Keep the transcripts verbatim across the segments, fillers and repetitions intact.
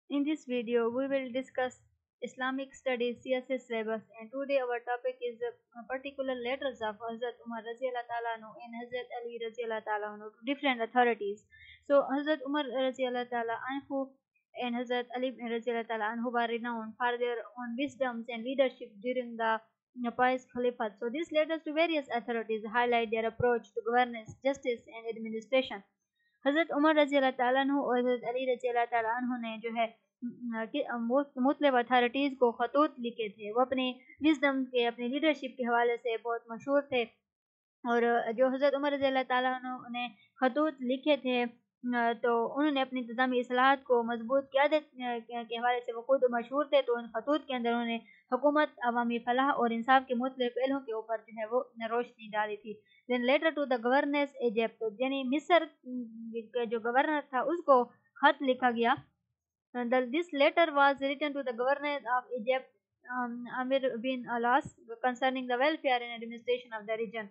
In this video, we will discuss Islamic studies C S S syllabus, and today our topic is the particular letters of Hazrat Umar radiallahu ta'ala anhu and Hazrat Ali radiallahu ta'ala anhu to different authorities. So Hazrat Umar radiallahu ta'ala anhu and Hazrat Ali radiallahu ta'ala anhu were renowned for their own wisdoms and leadership during the pious Caliphate. So these letters to various authorities highlight their approach to governance, justice, and administration. हज़रत उमर रज़ी अल्लाह ताला अन्हु और हज़रत अली रज़ी अल्लाह ताला अन्हु ने जो है मुख्तलिफ अथॉरिटीज़ को खतूत लिखे थे। वो अपने विजडम के, अपनी लीडरशिप के हवाले से बहुत मशहूर थे। और जो हज़रत उमर रज़ी अल्लाह ताला अन्हु ने खतूत लिखे थे, तो उन्होंने अपनी इंतज़ामी इस्लाहात को मजबूत क़यादत के हवाले से वो खुद मशहूर थे। तो उन खतूत के अंदर उन्होंने हुकूमत, अवामी फलाह और इंसाफ के मुख्तलिफ पहलुओं के ऊपर जो है वो रोशनी डाली थी। Then letter to the governance Egypt, यानी मिस्र का जो गवर्नर था उसको खत लिखा गया। This letter was written to the governor of Egypt Amir bin Alas concerning the welfare and administration of the region.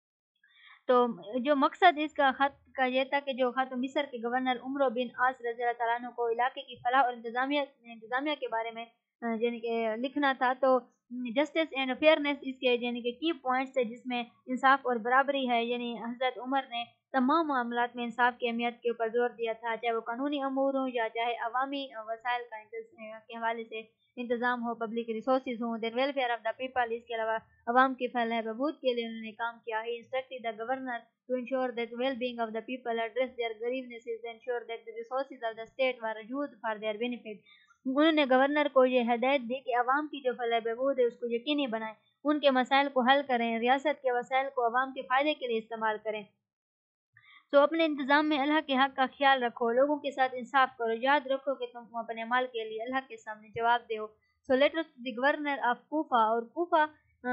तो जो मकसद इसका खत का ये था कि जो खत मिस्र के गवर्नर उमर बिन आस रज़ी अल्लाह ताला अन्हु को इलाके की फलाह और इंतजामिया इंतजामिया के बारे में यानी कि लिखना था। तो जस्टिस एंड फेयरनेस इसके यानी कि की पॉइंट्स थे, जिसमें इंसाफ और बराबरी है। यानी हज़रत उमर ने तमाम मामलात में इंसाफ की अहमियत के ऊपर जोर दिया था, चाहे वो कानूनी अमूर हों या चाहे अवामी वसाइल का के हवाले से इंतज़ाम हो, पब्लिक रिसोर्सेज हों, then welfare of the people. इसके अलावा अवाम की फलाह बहबूद के लिए उन्होंने काम किया। He instructed the governor to ensure that well being of the people, address their grievances, ensure that the resources of the state were used for their benefit. उन्होंने governor को ये हदायत दी कि अवाम की जो फलाह बहबूद है उसको यकीनी बनाएं, उनके मसाइल को हल करें, रियासत के वसाइल को अवाम के फ़ायदे के लिए इस्तेमाल करें। तो अपने इंतज़ाम में अल्लाह के हक़ का ख्याल रखो, लोगों के साथ इंसाफ करो, याद रखो कि तुम अपने माल के लिए अल्लाह के सामने जवाब दो। So letters to the governor of Kufa, और कूफा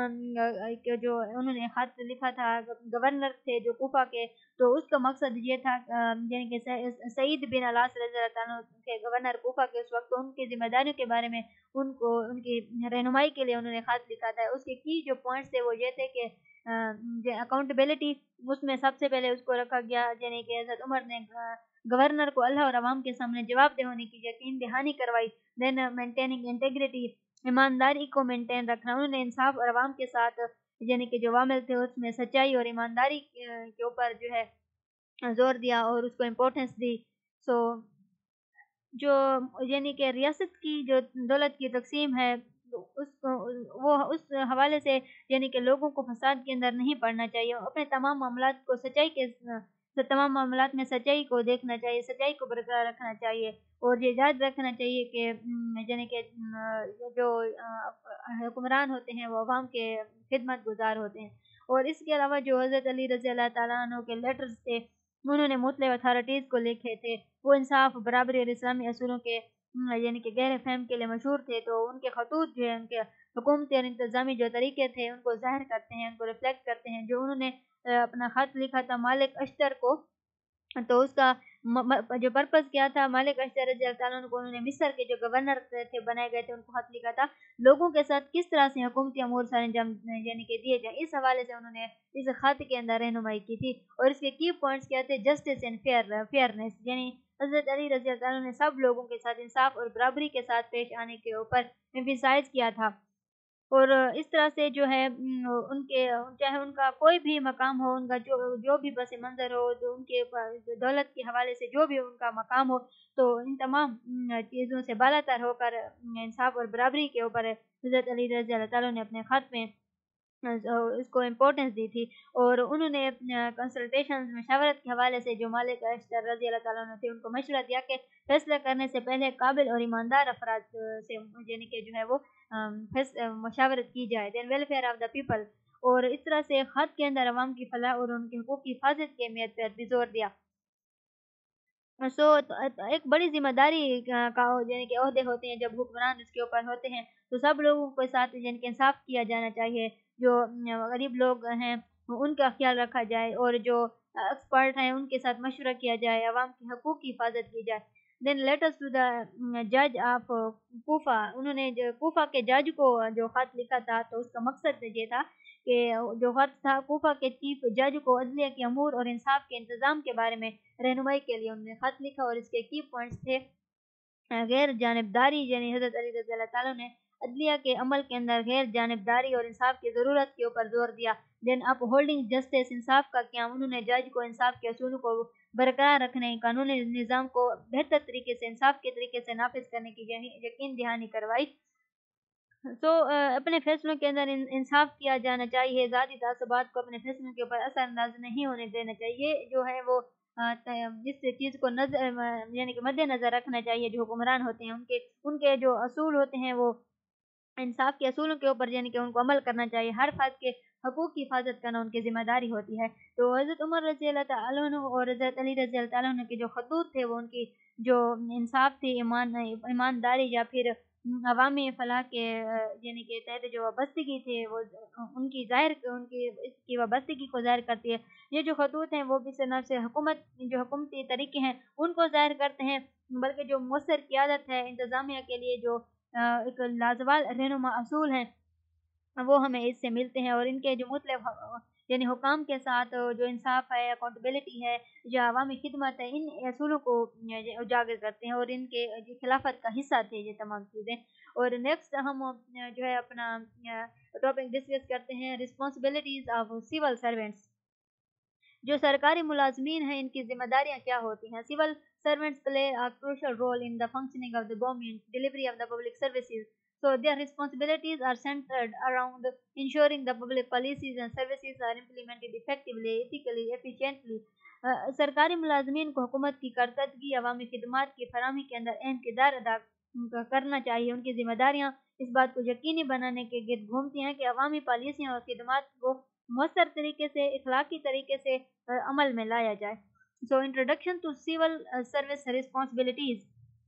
जो उन्होंने खत लिखा था, गवर्नर थे जो कूफा के, तो उसका मकसद ये था यानी कि सईद बिन अलास रज़ी अल्लाह ताला के गवर्नर कूफा के उस वक्त, तो उनकी जिम्मेदारियों के बारे में उनको उनकी रहनुमाई के लिए उन्होंने खत लिखा था। उसके की जो पॉइंट्स थे वो ये थे कि अकाउंटेबिलिटी, उसमें सबसे पहले उसको रखा गया, यानी कि हज़रत उमर ने गवर्नर को अल्लाह और अवाम के सामने जवाबदेह होने की यकीन दहानी करवाई। देन मेंटेनिंग इंटेग्रिटी, ईमानदारी को मेंटेन रखना। उन्होंने इंसाफ और अवाम के साथ यानी कि जो वामिल थे उसमें सच्चाई और ईमानदारी के ऊपर जो है जोर दिया और उसको इम्पोर्टेंस दी। सो जो यानी कि रियासत की जो दौलत की तकसीम है उसको वो उस हवाले से यानी कि लोगों को फसाद के अंदर नहीं पड़ना चाहिए, अपने तमाम मामलात को सच्चाई के तो तमाम मामलात में सच्चाई को देखना चाहिए, सच्चाई को बरकरार रखना चाहिए। और ये याद रखना चाहिए कि यानी कि जो हुक्मरान होते हैं वो अवाम के खिदमत गुजार होते हैं। और इसके अलावा जो हज़रत अली रज़ी अल्लाह ताला अन्हु के लेटर्स थे, उन्होंने मुख्तलिफ अथॉरिटीज़ को लिखे थे। वो इंसाफ, बराबरी और इस्लामी असूलों के यानी कि गहरे फहम के लिए मशहूर थे। तो उनके खतूत जो है उनके हुकूमती और इंतज़ामी जो तरीके थे उनको ज़ाहिर करते हैं, उनको रिफ्लेक्ट करते हैं। जो उन्होंने अपना ख़त लिखा था मालिक अश्तर को, तो उसका म, म, जो पर्पस क्या था, मालिक अश्तर रज़ी अल्लाह ताला अन्हु को उन्होंने मिस्र के जो गवर्नर थे बनाए गए थे उनको खत लिखा था, लोगों के साथ किस तरह से हुकूमती अमूर सर अंजाम यानी कि दिए जाए, इस हवाले से उन्होंने इस खत के अंदर रहनुमाई की थी। और इसके की पॉइंट्स क्या थे, जस्टिस एंड फेयर फेयरनेस, यानी हज़रत अली रज़ी अल्लाह ताला ने सब लोगों के साथ इंसाफ और बराबरी के साथ पेश आने के ऊपर एम्फसाइज किया था। और इस तरह से जो है उनके चाहे उनका कोई भी मकाम हो, उनका जो जो भी पस मंज़र हो, जो उनके दौलत के हवाले से जो भी उनका मकाम हो, तो इन तमाम चीज़ों से बालातर होकर इंसाफ और बराबरी के ऊपर हज़रत अली रज़ी अल्लाह ताला ने अपने ख़त में इसको इम्पोर्टेंस दी थी। और उन्होंने कंसल्टेशन मशावरत के हवाले से जो मालिक अश्तर रज़ी अल्लाह ताला थे उनको मशवरा दिया कि फैसला करने से पहले काबिल और ईमानदार अफराद से यानी कि जो है वो मशावरत की जाए। Then welfare of the people, और इस तरह से खत के अंदर अवाम की फलाह और उनके हुकूक की हिफाजत की अहमियत पर भी जोर दिया। सो so, एक बड़ी जिम्मेदारी का यानी कि ओहदे होते हैं जब हुक्मरान इसके ऊपर होते हैं, तो सब लोगों के साथ यानी कि इंसाफ किया जाना चाहिए। जो गरीब लोग हैं उनका ख्याल रखा जाए और जो एक्सपर्ट हैं उनके साथ मशवरा किया जाए, अवाम के हकूक़ की हिफाजत की जाए। देन लेटर्स टू द जज ऑफ कूफा, उन्होंने जो कूफा के जज को जो ख़त लिखा था, तो उसका मकसद ये था कि जो ख़त था कूफा के चीफ जज को अदलिया के अमूर और इंसाफ के इंतज़ाम के बारे में रहनुमाई के लिए उन्होंने ख़त लिखा। और इसके की पॉइंट्स थे غیر جانبداری یعنی حضرت علی رضی اللہ تعالیٰ نے عدلیہ کے عمل کے اندر غیر جانبداری اور انصاف کی ضرورت کے اوپر زور دیا. دین اپ ہولڈنگ جسٹس انصاف کا قیام. انہوں نے جج کو انصاف کے اصولوں کو برقرار رکھنے, قانونی نظام کو بہتر طریقے سے انصاف کے طریقے سے نافذ کرنے کی یقین دہانی کروائی. تو so, اپنے فیصلوں کے اندر انصاف کیا جانا چاہیے. ذاتی تعصبات کو اپنے فیصلوں کے اوپر اثر انداز نہیں ہونے دینا چاہیے. جو ہے وہ جس چیز کو نظر یعنی کہ مد نظر رکھنا چاہیے. جو حکمران ہوتے ہیں ان کے ان کے جو اصول ہوتے ہیں وہ انصاف کے اصولوں کے اوپر یعنی کہ ان کو عمل کرنا چاہیے. ہر فرد کے حقوق کی حفاظت کرنا ان کی ذمہ داری ہوتی ہے. تو حضرت عمر رضی اللہ تعالیٰ عنہ اور حضرت علی رضی اللہ تعالیٰ عنہ کے جو خطوط تھے وہ ان کی جو انصاف تھی, ایمان ایمانداری یا پھر عوامی فلاح کے یعنی کہ تحت جو وابستگی تھی وہ ان کی ظاہر ان کی اس کی وابستگی کو ظاہر کرتی ہے. یہ جو خطوط ہیں وہ بھی نہ صرف حکومت جو حکومتی طریقے ہیں ان کو ظاہر کرتے ہیں بلکہ جو مؤثر قیادت ہے انتظامیہ کے لیے جو ایک لازوال رہنما اصول ہیں وہ ہمیں اس سے ملتے ہیں. اور ان کے جو مطلب یعنی حکام کے ساتھ جو انصاف ہے, اکاؤنٹیبلٹی ہے یا عوامی خدمت ہے, ان اصولوں کو اجاگر کرتے ہیں اور ان کے خلافت کا حصہ تھے یہ تمام چیزیں. اور نیکسٹ ہم جو ہے اپنا ٹاپک ڈسکس کرتے ہیں رسپانسبلٹیز آف سول سرونٹس. جو سرکاری ملازمین ہیں ان کی ذمہ داریاں کیا ہوتی ہیں. Civil servants play a crucial role in the functioning of the government, delivery of the public services. So their responsibilities are centered around ensuring the public policies and services are implemented effectively, ethically, efficiently. Uh, سرکاری ملازمین کو حکومت کی کارکردگی عوامی خدمات کی فراہمی کے اندر اہم کردار ادا کرنا چاہیے. ان کی ذمہ داریاں اس بات کو یقینی بنانے کے گرد گھومتی ہیں کہ عوامی پالیسیاں اور خدمات کو مؤثر طریقے سے اخلاقی طریقے سے عمل میں لایا جائے. So introduction to civil uh, service responsibilities.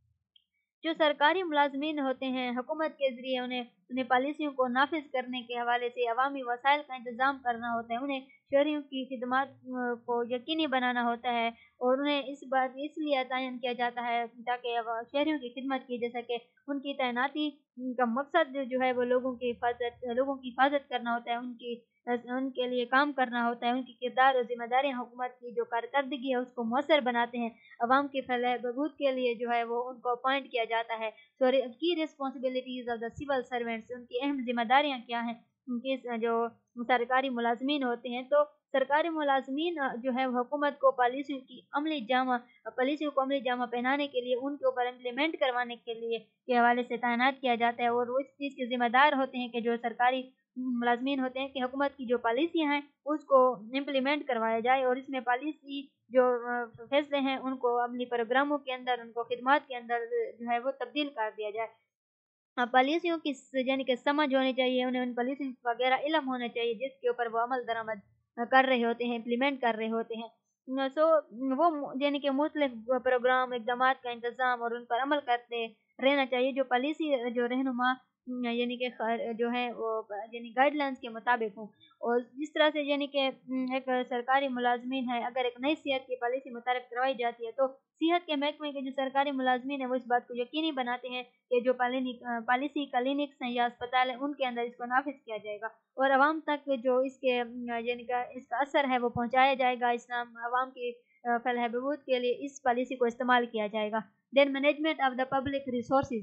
جو سرکاری ملازمین ہوتے ہیں حکومت کے ذریعے انہیں انہیں پالیسیوں کو نافذ کرنے کے حوالے سے عوامی وسائل کا انتظام کرنا ہوتا ہے. انہیں شہریوں کی خدمات کو یقینی بنانا ہوتا ہے اور انہیں اس بات اس لیے تعین کیا جاتا ہے تاکہ شہریوں کی خدمت کی جیسا کہ ان کی تعیناتی کا مقصد جو ہے وہ لوگوں کی حفاظت لوگوں کی حفاظت کرنا ہوتا ہے, ان کی ان کے لیے کام کرنا ہوتا ہے. ان کی کردار اور ذمہ داریاں حکومت کی جو کارکردگی ہے اس کو مؤثر بناتے ہیں. عوام کی فلاح بہبود کے لیے جو ہے وہ ان کو اپوائنٹ کیا جاتا ہے. So key responsibilities of the civil servants, ان کی اہم ذمہ داریاں کیا ہیں ان کے جو سرکاری ملازمین ہوتے ہیں. تو سرکاری ملازمین جو ہے حکومت کو پالیسیوں کی عملی جامہ پالیسیوں کو عملی جامہ پہنانے کے لیے ان کے اوپر امپلیمنٹ کروانے کے لیے کے حوالے سے تعینات کیا جاتا ہے. اور وہ اس چیز کے ذمہ دار ہوتے ہیں کہ جو سرکاری ملازمین ہوتے ہیں کہ حکومت کی جو پالیسیاں ہیں اس کو امپلیمنٹ کروایا جائے اور اس میں پالیسی جو فیصلے ہیں ان کو عملی پروگراموں کے اندر ان کو خدمات کے اندر جو ہے وہ تبدیل کر دیا جائے. پالیسیوں کی یعنی کہ سمجھ ہونی چاہیے, انہیں ان پالیسیوں وغیرہ علم ہونا چاہیے جس کے اوپر وہ عمل درآمد کر رہے ہوتے ہیں, امپلیمنٹ کر رہے ہوتے ہیں. سو وہ یعنی کہ مختلف پروگرام اقدامات کا انتظام اور ان پر عمل کرتے رہنا چاہیے جو پالیسی جو رہنما یعنی کہ جو ہے وہ یعنی گائیڈ لائنس کے مطابق ہوں. اور جس طرح سے یعنی کہ ایک سرکاری ملازمین ہے اگر ایک نئی صحت کی پالیسی متعارف کروائی جاتی ہے تو صحت کے محکمے کے جو سرکاری ملازمین ہیں وہ اس بات کو یقینی بناتے ہیں کہ جو پالیسی کلینکس ہیں یا اسپتال ہیں ان کے اندر اس کو نافذ کیا جائے گا اور عوام تک جو اس کے یعنی کہ اس کا اثر ہے وہ پہنچایا جائے گا. اسلام عوام کی فلاح بہبود کے لیے اس پالیسی کو استعمال کیا جائے گا. Then management of the public resources,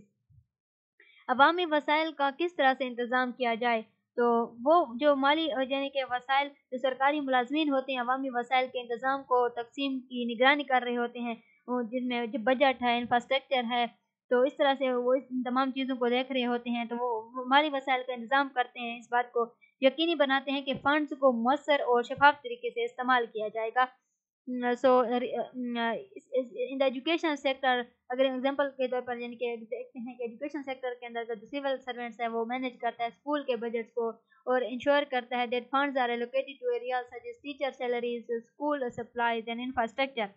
عوامی وسائل کا کس طرح سے انتظام کیا جائے. تو وہ جو مالی یعنی کہ وسائل جو سرکاری ملازمین ہوتے ہیں عوامی وسائل کے انتظام کو تقسیم کی نگرانی کر رہے ہوتے ہیں جن میں جو بجٹ ہے انفراسٹرکچر ہے تو اس طرح سے وہ ان تمام چیزوں کو دیکھ رہے ہوتے ہیں. تو وہ مالی وسائل کا انتظام کرتے ہیں, اس بات کو یقینی بناتے ہیں کہ فنڈز کو مؤثر اور شفاف طریقے سے استعمال کیا جائے گا. So in the education sector اگر ایگزامپل کے طور پر یعنی کہ دیکھتے ہیں کہ ایجوکیشن سیکٹر کے اندر جو سول سروینٹس ہے وہ مینیج کرتا ہے اسکول کے بجٹس کو اور انشور کرتا ہے that funds are allocated to areas such as teacher salaries, school supplies and infrastructure.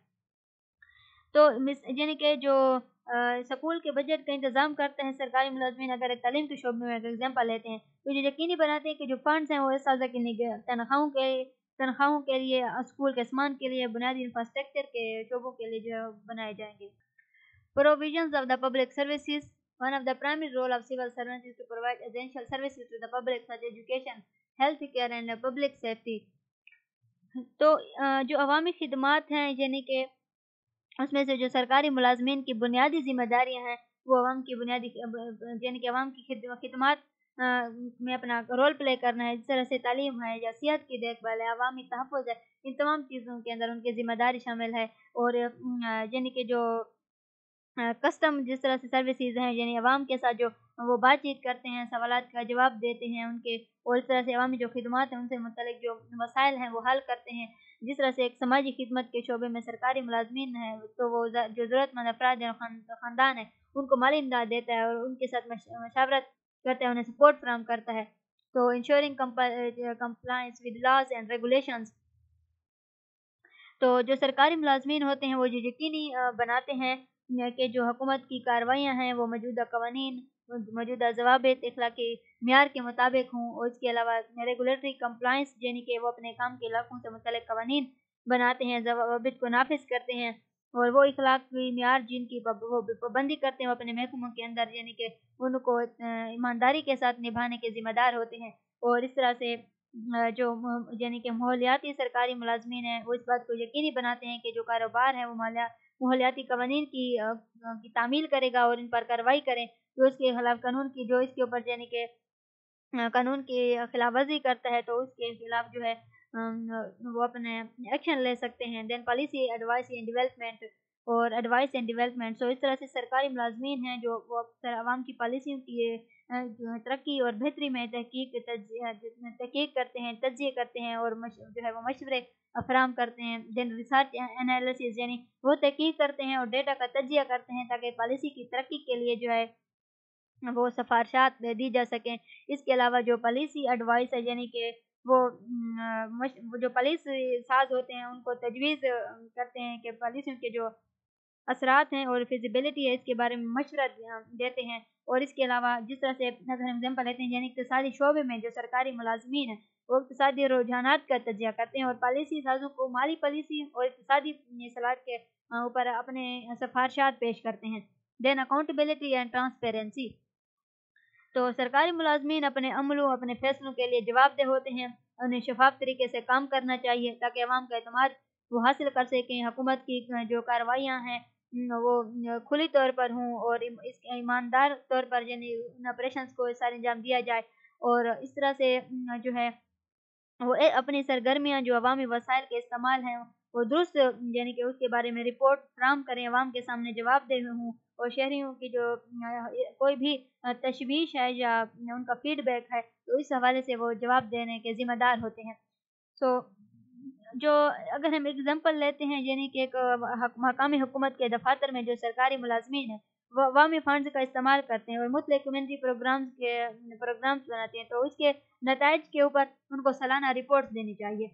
تو یعنی کہ جو اسکول کے بجٹ کا انتظام کرتے ہیں سرکاری ملازمین اگر ایک تعلیم کے شعبے میں ایگزامپل لیتے ہیں تو یہ یقینی بناتے ہیں کہ جو فنڈز ہیں وہ اساتذہ کی تنخواہوں کے تنخواہوں کے لیے اسکول کے سامان کے لیے بنیادی انفراسٹرکچر کے شعبوں کے لیے جو بنائے جائیں گے. Provisions of the public services. One of the primary role of civil servants is to provide essential services to the public such as education, health care and public safety. تو جو عوامی خدمات ہیں یعنی کہ उसमें से जो सरकारी मुलाजमीन की बुनियादी जिम्मेदारियां हैं वो अवाम की बुनियादी यानी कि अवाम की खिदमत में अपना रोल प्ले करना है, जिस तरह से तालीम है या सेहत की देखभाल है, अवामी तहफ़्फ़ुज़ है, इन तमाम चीज़ों के अंदर उनकी ज़िम्मेदारी शामिल है। और यानी कि जो कस्टम जिस तरह से सर्विसेज हैं, यानी अवाम के साथ जो वो बातचीत करते हैं, सवालात का जवाब देते हैं उनके, और इस तरह से अवामी जो खिदमत हैं उनसे मुतल्लिक़ जो मसाइल हैं वो हल करते हैं। जिस तरह से एक समाजी खिदमत के शोबे में सरकारी मुलाजमीन हैं तो वो जो ज़रूरतमंद अफराद हैं, ख़ानदान है, उनको माली इमदाद देता है और उनके साथ मशावरत करता है, उन्हें सपोर्ट फराहम करता है। तो ensuring compliance with laws and regulations, तो जो सरकारी मुलाजमीन होते हैं वो ये यकीनी बनाते हैं कि जो हुकूमत की कार्रवाइयाँ हैं वो मौजूदा कवानीन, मौजूदा ज़वाबित इखलाकी मेयार के मुताबिक हों। और इसके अलावा रेगुलेटरी कंप्लायंस यानी कि वो अपने काम के इलाकों से मुतल्लिक़ कवानीन बनाते हैं, ज़वाबित को नाफिज करते हैं, और वो इखलाकी मेयार जिनकी वो पाबंदी करते हैं वो अपने महकमों के अंदर यानी कि उनको ईमानदारी के साथ निभाने के ज़िम्मेदार होते हैं। और इस तरह से जो यानी कि माहौलियाती सरकारी मुलाजमीन हैं वो इस बात को यकीनी बनाते हैं कि जो कारोबार है वो माहौलियाती कवानीन की, की तामील करेगा और इन पर कार्रवाई करें। जो इसके खिलाफ कानून की जो इसके ऊपर यानी कि कानून की खिलाफ वर्जी करता है तो उसके खिलाफ जो है वो अपने एक्शन ले सकते हैं। Then policy advice and development और एडवाइस एंड डेवलपमेंट, सो इस तरह से सरकारी मुलाजमीन हैं जो वो अक्सर आवाम की पॉलिसियों की तरक्की और बेहतरी में तहकीक तहकीक करते हैं, तज्ज़िया करते हैं और जो है वो मशवरे फराहम करते हैं। देन रिसर्च एनालिसिस यानी वो तहकीक करते हैं और डेटा का तज्ज़िया करते हैं ताकि पॉलिसी की तरक्की के लिए जो है वो सिफारिशात दी जा सकें। इसके अलावा जो पॉलिसी एडवाइस है यानी कि वो जो पॉलिसी साज होते हैं उनको तजवीज़ करते हैं कि पॉलिसियों के जो असरात हैं और फिजिबिलिटी है इसके बारे में मशवरा देते हैं। और इसके अलावा जिस तरह से अगर हम एग्जाम्पल लेते हैं यानी इक़्तिसादी शोबे में जो सरकारी मुलाजमीन हैं वो इक़्तिसादी रुझानात का तज्ज़िया करते हैं और पॉलिसी साजों को माली पॉलिसी और इक़्तिसादी सलाहत के ऊपर अपने सिफारिशात पेश करते हैं। देन अकाउंटेबिलिटी एंड ट्रांसपेरेंसी, तो सरकारी मुलाजमीन अपने अमलों अपने फैसलों के लिए जवाबदेह होते हैं, उन्हें शफाफ तरीके से काम करना चाहिए ताकि अवाम का एतमाद वो हासिल कर सकें। हुकूमत की जो कार्रवाइयाँ हैं वो खुली तौर पर हों और इस ईमानदार तौर पर यानी ऑपरेशंस को सारे अंजाम दिया जाए, और इस तरह से जो है वो अपनी सरगर्मियाँ जो अवामी वसाइल के इस्तेमाल हैं वो दुरुस्त यानी कि उसके बारे में रिपोर्ट फराहम करें, अवाम के सामने जवाबदेह हों, और शहरियों की जो कोई भी तशवीश है या उनका फीडबैक है तो इस हवाले से वो जवाब देने के ज़िम्मेदार होते हैं। सो जो अगर हम एग्जांपल लेते हैं यानी कि एक मकामी हुकूमत के दफातर में जो सरकारी मुलाजमीन हैं वो अवामी फंड्स का इस्तेमाल करते हैं और मुतल्लिक़ कम्युनिटी प्रोग्राम्स के प्रोग्राम्स बनाते हैं, तो उसके नताइज के ऊपर उनको सालाना रिपोर्ट्स देनी चाहिए।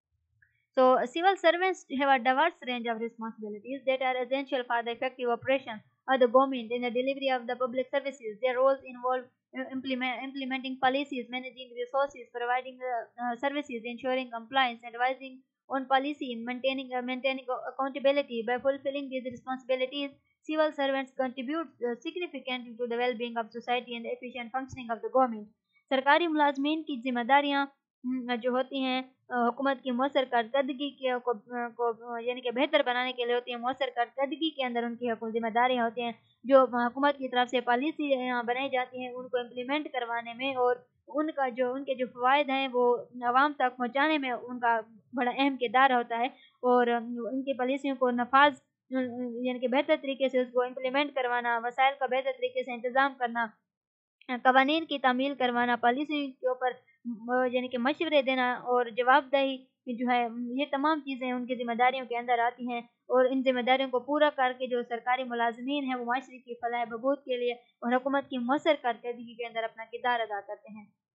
So civil servants have a diverse range of responsibilities that are essential for the effective operation of the government in the delivery of the public services. Their roles involve implement, implementing policies, managing resources, providing uh, uh, services, ensuring compliance, advising on policy, maintaining uh, maintaining accountability. By fulfilling these responsibilities, civil servants contribute uh, significantly to the well-being of society and the efficient functioning of the government. सरकारी मुलाजमीन की जिम्मेदारियाँ जो होती हैं हुकूमत की मौसर कारकर्दगी के को, को यानी कि बेहतर बनाने के लिए होती है। मौसर कारकर्दगी के अंदर उनकी जिम्मेदारियाँ होती हैं जो हुकूमत की तरफ से पॉलिसी बनाई जाती हैं उनको इम्प्लीमेंट करवाने में, और उनका जो उनके जो फ़वाइद हैं वो आवाम तक पहुँचाने में उनका बड़ा अहम किरदार होता है, और उनकी पॉलिसियों को नफाज यानी कि बेहतर तरीके से उसको इम्प्लीमेंट करवाना, वसाइल का बेहतर तरीके से इंतज़ाम करना, कवानीन की तामील करवाना, पॉलिसी के ऊपर यानी कि मशवरे देना और जवाबदेही जो है, ये तमाम चीज़ें उनकी ज़िम्मेदारियों के अंदर आती हैं। और इन ज़िम्मेदारियों को पूरा करके जो सरकारी मुलाजमीन हैं वो माशरे की फलाह बहबूद के लिए और हुकूमत की मौसर कारकर्दगी के अंदर अपना किरदार अदा करते हैं।